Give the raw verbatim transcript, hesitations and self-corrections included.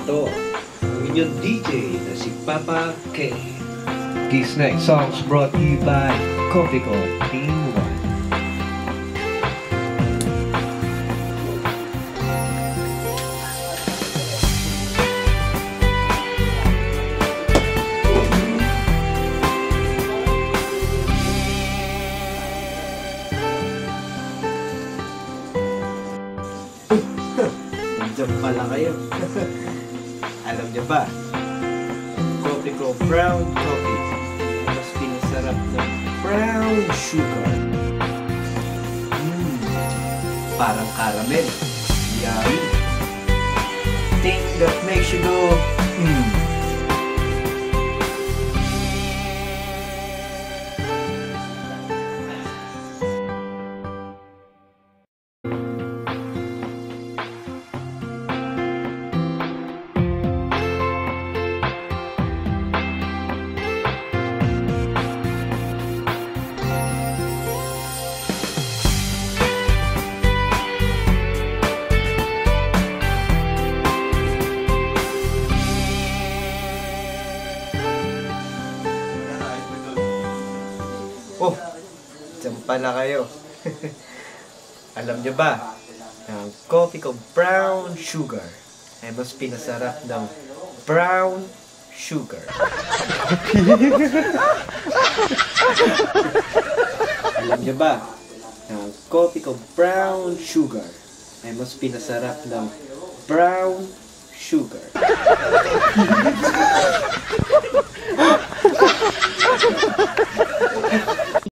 ito ang inyong D J na si Papa K. These next songs brought to you by Kopiko Team one. Nandiyan pala kayo. Alam niyo ba? Kopiko brown coffee. Mas pinasarap ng brown sugar. Mmm. Parang caramel. Yummy. Thing that makes you go, mmm. Oh, dyan pala kayo. Alam niyo ba, ang Kopiko brown sugar ay mas pinasarap ng brown sugar. Alam niyo ba, ang Kopiko brown sugar ay mas pinasarap ng brown sugar.